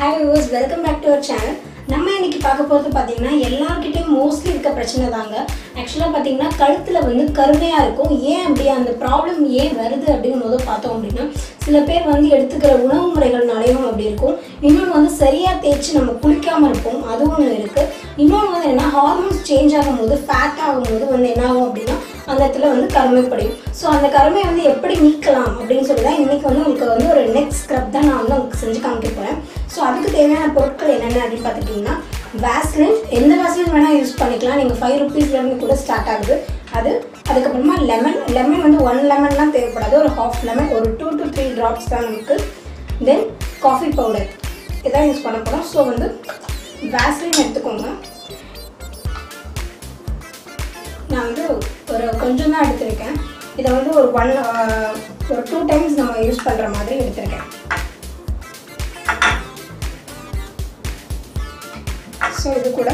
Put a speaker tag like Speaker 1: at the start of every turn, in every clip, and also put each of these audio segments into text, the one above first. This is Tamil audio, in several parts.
Speaker 1: Hi viewers, welcome back to our channel. நம்ம இன்னைக்கு பார்க்க போறது பாத்தீங்கன்னா எல்லார்கிட்டயும் மோஸ்ட்லி இருக்க பிரச்சனை தாங்க. एक्चुअली பாத்தீங்கன்னா கழுத்துல வந்து கருமையா இருக்கும். ஏன் அப்படி அந்த ப்ராப்ளம் ஏன் வருது அப்படினு முதல்ல பார்த்தோம் அப்படினா சில பேர் வந்து எடுத்துக்கிற உணவு முறைகள்னாலயும் அப்படி இருக்கும். இன்னொரு வந்து சரியா தேய்ச்சி நம்ம குளிக்காம இருப்போம். அதுவும் இருக்கு. இன்னொரு வந்து என்ன ஹார்மோன்ஸ் சேஞ்ச் ஆகும்போது ஃபேட் ஆகும்போது வந்து என்ன ஆகும் அப்படினா அந்த இடத்துல வந்து கருமை படியும். சோ அந்த கருமை வந்து எப்படி நீக்கலாம் அப்படினு சொல்லி தான் இன்னைக்கு வந்து உங்களுக்கு வந்து ஒரு நெக் ஸ்க்ரப் தான் நான் வந்து உங்களுக்கு செஞ்சு காமிக்க போறேன். சோ அதுக்கு தேவையான பொருட்கள் என்னென்ன அப்படி பாத்துக்கிட்டீங்கன்னா வாஸ்லின் எந்த வாஸ்லின் வேணா யூஸ் பண்ணிக்கலாம். நீங்க 5 ரூபீஸ்ல இருந்து கூட ஸ்டார்ட் ஆகுது. அதுக்கு அப்புறமா லெமன் வந்து 1 லெமன்லாம் தேவைப்படாது. ஒரு half லெமன் ஒரு 2 to 3 drops தான் நமக்கு. தென் காஃபி பவுடர் இதான் யூஸ் பண்ண போறோம். சோ வந்து வாஸ்லின் எடுத்துக்கோங்க. நான் வந்து ஒரு கொஞ்சம் தான் எடுத்துருக்கேன். இதை வந்து ஒரு 2 டைம்ஸ் நம்ம யூஸ் பண்ற மாதிரி எடுத்துருக்கேன். ஸோ இது கூட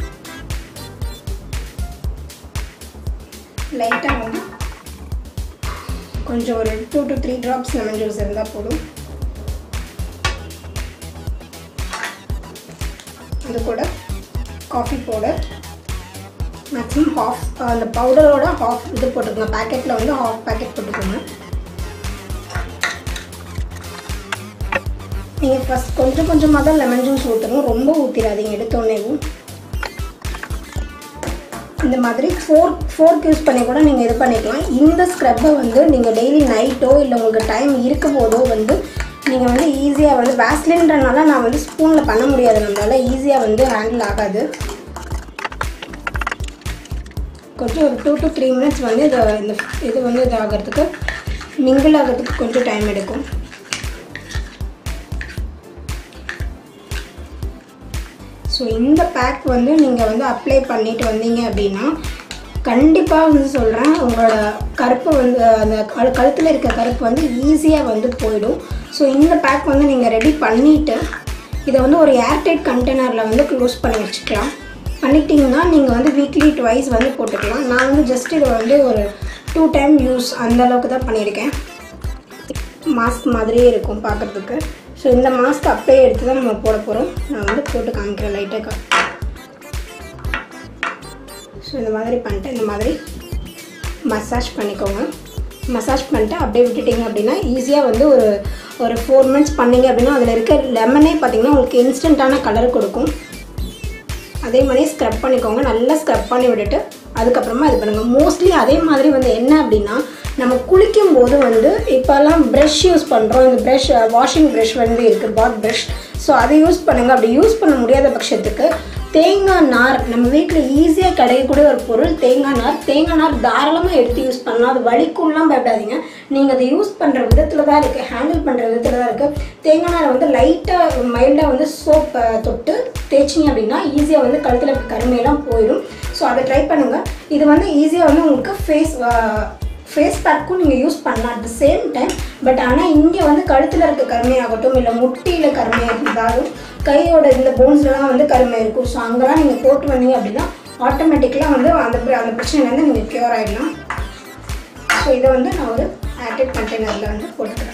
Speaker 1: லைட்டாக வந்து கொஞ்சம் ஒரு 2 to 3 drops லெமன் ஜூஸ் இருந்தால் போதும். இது கூட காஃபி பவுடர் மேக்ஸிமம் ஹாஃப் அந்த பவுடரோட ஹாஃப் இது போட்டுக்கோங்க. பேக்கெட்டில் வந்து ஹாஃப் பேக்கெட் போட்டுக்கோங்க. நீங்கள் ஃபஸ்ட் கொஞ்சமாக தான் லெமன் ஜூஸ் ஊற்றணும். ரொம்ப ஊற்றிடாதீங்க எடுத்தோடனேவும். இந்த மாதிரி ஃபோர்க் யூஸ் பண்ணி கூட நீங்கள் இது பண்ணிக்கலாம். இந்த ஸ்க்ரப்பை வந்து நீங்கள் டெய்லி நைட்டோ இல்லை உங்களுக்கு டைம் இருக்கும் போதோ வந்து நீங்கள் வந்து ஈஸியாக வந்து வாஸ்லின்றனால நான் வந்து ஸ்பூனில் பண்ண முடியாது. நம்மளால் ஈஸியாக வந்து ஹேண்டில் ஆகாது. கொஞ்சம் ஒரு 2 to 3 minutes வந்து இது வந்து இது ஆகிறதுக்கு மிங்கிள் ஆகிறதுக்கு கொஞ்சம் டைம் எடுக்கும். ஸோ இந்த பேக் வந்து நீங்கள் வந்து அப்ளை பண்ணிட்டு வந்தீங்க அப்படின்னா கண்டிப்பாக வந்து சொல்கிறேன் உங்களோட கருப்பு வந்து அந்த கழுத்தில் இருக்க கருப்பு வந்து ஈஸியாக வந்து போயிடும். ஸோ இந்த பேக் வந்து நீங்கள் ரெடி பண்ணிவிட்டு இதை வந்து ஒரு ஏர்டைட் கண்டெய்னரில் வந்து க்ளோஸ் பண்ணி வச்சுக்கலாம். பண்ணிட்டீங்கன்னா நீங்கள் வந்து வீக்லி 2 வந்து போட்டுக்கலாம். நான் வந்து ஜஸ்ட் இதை வந்து ஒரு 2 டைம் யூஸ் அந்த அளவுக்கு தான் பண்ணியிருக்கேன். மாஸ்க் மாதிரியே இருக்கும் பார்க்குறதுக்கு. ஸோ இந்த மாஸ்க் அப்படியே எடுத்து தான் நம்ம போட போகிறோம். நான் வந்து போட்டு காமிக்கிறேன் லைட்டாக. ஸோ இந்த மாதிரி பண்ணிட்டு இந்த மாதிரி மசாஜ் பண்ணிக்கோங்க. மசாஜ் பண்ணிட்டு அப்படியே விட்டுட்டிங்க அப்படின்னா ஈஸியாக வந்து ஒரு 4 minutes பண்ணிங்க அப்படின்னா அதில் இருக்க லெமனே பார்த்திங்கன்னா உங்களுக்கு இன்ஸ்டண்ட்டான கலர் கொடுக்கும். அதே மாதிரி ஸ்க்ரப் பண்ணிக்கோங்க. நல்லா ஸ்க்ரப் பண்ணி விட்டுட்டு அதுக்கப்புறமா இது பண்ணுங்கள். மோஸ்ட்லி அதே மாதிரி வந்து என்ன அப்படின்னா நம்ம குளிக்கும் போது வந்து இப்போல்லாம் ப்ரஷ் யூஸ் பண்ணுறோம். இந்த ப்ரஷ் வாஷிங் ப்ரஷ் வந்து இருக்குது, பாத் ப்ரஷ். ஸோ அதை யூஸ் பண்ணுங்கள். அப்படி யூஸ் பண்ண முடியாத பட்சத்துக்கு தேங்காய் நார் நம்ம வீட்டில் ஈஸியாக கிடைக்கக்கூடிய ஒரு பொருள் தேங்காய் நார் தாராளமாக எடுத்து யூஸ் பண்ணலாம். அது வலிக்கும்லாம் பயப்படாதீங்க. நீங்கள் அதை யூஸ் பண்ணுற விதத்தில் தான் இருக்குது, ஹேண்டில் பண்ணுற விதத்தில் தான் இருக்குது. தேங்காய் நாரை வந்து லைட்டாக மைல்டாக வந்து சோப் தொட்டு தேய்ச்சிங்க அப்படின்னா ஈஸியாக வந்து கழுத்தில் இருக்க கருமையெல்லாம் போயிடும். ஸோ அதை ட்ரை பண்ணுங்கள். இது வந்து ஈஸியாக வந்து உங்களுக்கு ஃபேஸ் பேக்கும் நீங்கள் யூஸ் பண்ணலாம் at the same time. But ஆனால் இங்கே வந்து கழுத்தில் இருக்க கருமையாகட்டும் இல்லை முட்டியில் கருமையாக இருந்தாலும் கையோட இந்த போன்ஸ்லாம் வந்து கருமை இருக்கும். ஸோ அங்கெல்லாம் நீங்கள் போட்டு வந்தீங்க அப்படின்னா ஆட்டோமேட்டிக்கலாக வந்து அந்த பிரச்சனைலேருந்து நீங்கள் க்யூர் ஆகிடலாம். ஸோ இதை வந்து நான் ஒரு ஏர்டைட் கண்டெய்னரில் வந்து போட்டுக்கிறேன்.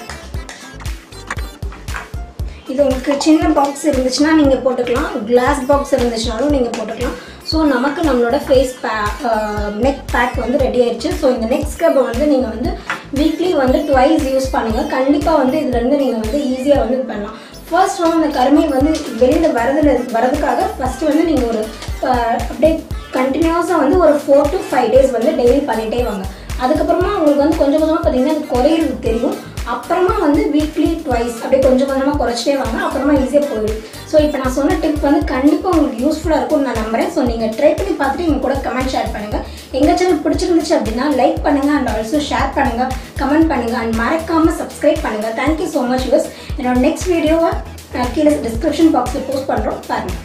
Speaker 1: இது உங்களுக்கு சின்ன பாக்ஸ் இருந்துச்சுன்னா நீங்கள் போட்டுக்கலாம், கிளாஸ் பாக்ஸ் இருந்துச்சுனாலும் நீங்கள் போட்டுக்கலாம். ஸோ நமக்கு நம்மளோட நெக் பேக் வந்து ரெடி ஆயிடுச்சு. ஸோ இந்த நெக் ஸ்க்ரப்பை வந்து நீங்கள் வந்து வீக்லி வந்து 2 யூஸ் பண்ணுங்கள். கண்டிப்பாக வந்து இதுலேருந்து நீங்கள் வந்து ஈஸியாக வந்து இது பண்ணலாம். ஃபர்ஸ்ட் வந்து அந்த கருமை வந்து வெளியில் வரதுக்காக ஃபஸ்ட்டு வந்து நீங்கள் ஒரு அப்படியே கண்டினியூஸாக வந்து ஒரு 4 to 5 days வந்து டெய்லி பண்ணிகிட்டே வாங்க. அதுக்கப்புறமா உங்களுக்கு வந்து கொஞ்சம் கொஞ்சமாக பார்த்தீங்கன்னா அது குறையிறது தெரியும். அப்புறமா வந்து வீக்லி 2 அப்படியே கொஞ்சம் கொஞ்சமாக குறைச்சிட்டே வாங்க. அப்புறமா ஈஸியாக போயிடும். ஸோ இப்போ நான் சொன்ன டிப் வந்து கண்டிப்பாக உங்களுக்கு யூஸ்ஃபுல்லாக இருக்கும்னு நான் நம்புகிறேன். ஸோ நீங்கள் ட்ரை பண்ணி பார்த்துட்டு எங்கள் கூட கமெண்ட் ஷேர் பண்ணுங்கள். எங்கள் சேனல் பிடிச்சிருந்துச்சு அப்படின்னா லைக் பண்ணுங்கள் அண்ட் ஆல்சோ ஷேர் பண்ணுங்கள், கமெண்ட் பண்ணுங்கள் அண்ட் மறக்காமல் சப்ஸ்கிரைப் பண்ணுங்கள். தேங்க்யூ ஸோ மச் யூஸ். என்னோட நெக்ஸ்ட் வீடியோவை கீழே டிஸ்கிரிப்ஷன் பாக்ஸில் போஸ்ட் பண்ணுறோம் பாருங்கள்.